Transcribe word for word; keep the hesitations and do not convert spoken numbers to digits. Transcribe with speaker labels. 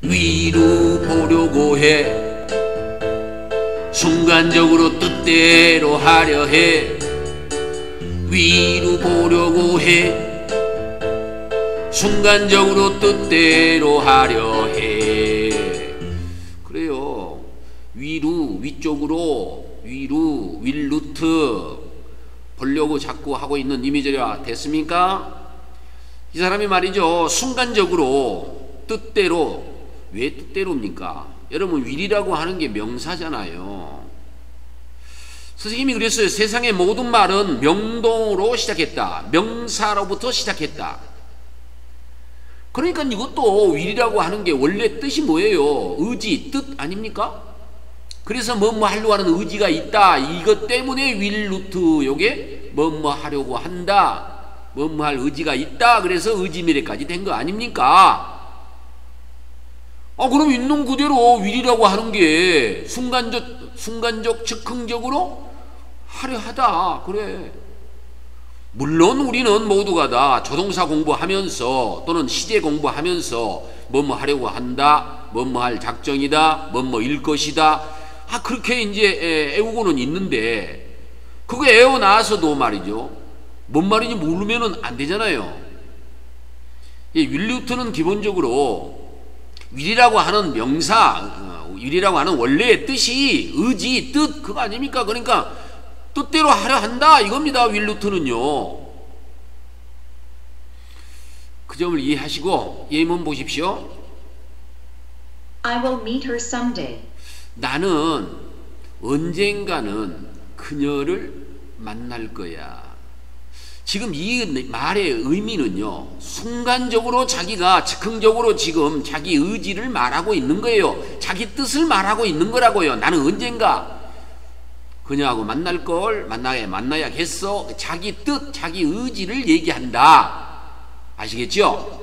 Speaker 1: 위로 보려고 해. 순간적으로 뜻대로 하려 해. 위로 보려고 해. 순간적으로 뜻대로 하려 해. 그래요. 위로, 위쪽으로, 위로, 윌루트 보려고 자꾸 하고 있는 이미지가 됐습니까? 이 사람이 말이죠, 순간적으로 뜻대로. 왜 뜻대로입니까? 여러분, 윌이라고 하는 게 명사잖아요. 선생님이 그랬어요. 세상의 모든 말은 명동으로 시작했다. 명사로부터 시작했다. 그러니까 이것도 윌이라고 하는 게 원래 뜻이 뭐예요? 의지, 뜻 아닙니까? 그래서 뭐뭐 하려고 하는 의지가 있다. 이것 때문에 윌루트, 요게 뭐뭐 하려고 한다. 뭐뭐 할 의지가 있다. 그래서 의지미래까지 된 거 아닙니까? 아, 그럼 있는 그대로 윌이라고 하는 게 순간적, 순간적, 즉흥적으로 하려 하다. 그래. 물론 우리는 모두가 다 조동사 공부하면서 또는 시제 공부하면서 뭐뭐 하려고 한다, 뭐뭐 할 작정이다, 뭐뭐일 것이다. 아, 그렇게 이제 애우고는 있는데, 그거 애워 나와서도 말이죠, 뭔 말인지 모르면은 안 되잖아요. 이 윌루트는 기본적으로 윌이라고 하는 명사, 윌이라고 하는 원래의 뜻이 의지, 뜻, 그거 아닙니까? 그러니까 뜻대로 하려 한다, 이겁니다. 윌루트는요. 그 점을 이해하시고 예문 보십시오.
Speaker 2: I will meet her someday.
Speaker 1: 나는 언젠가는 그녀를 만날 거야. 지금 이 말의 의미는요, 순간적으로 자기가 즉흥적으로 지금 자기 의지를 말하고 있는 거예요. 자기 뜻을 말하고 있는 거라고요. 나는 언젠가 그녀하고 만날 걸, 만나야, 만나야겠어. 자기 뜻, 자기 의지를 얘기한다. 아시겠죠?